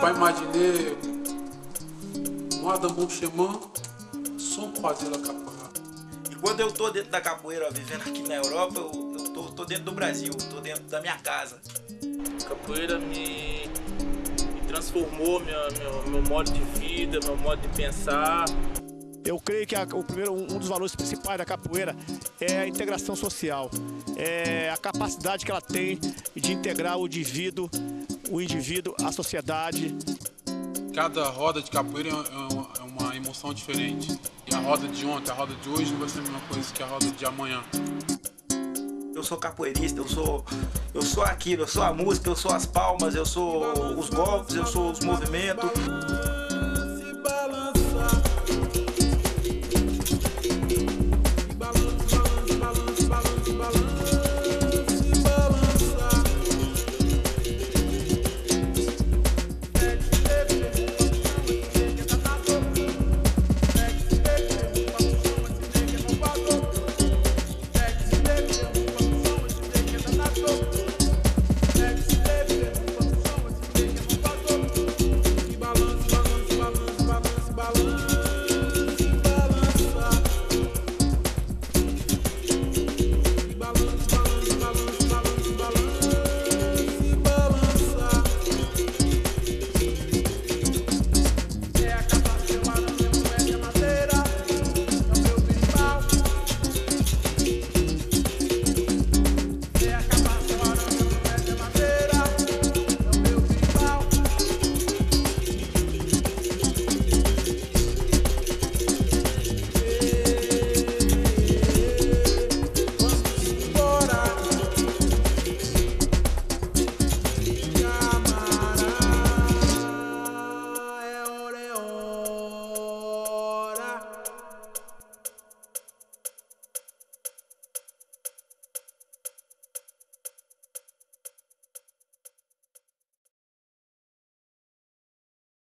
pas imaginer, moi dans mon chemin, sans croiser la capoeira. E quando eu tô dentro da capoeira, vivendo aqui na Europa, eu tô dentro do Brasil, tô dentro da minha casa. A capoeira me transformou meu modo de vida, meu modo de pensar. Eu creio que um dos valores principais da capoeira é a integração social, é a capacidade que ela tem de integrar o indivíduo à sociedade. Cada roda de capoeira é uma emoção diferente. E a roda de ontem, a roda de hoje não vai ser a mesma coisa que a roda de amanhã. Eu sou capoeirista, eu sou aquilo, eu sou a música, eu sou as palmas, eu sou os golpes, eu sou os movimentos.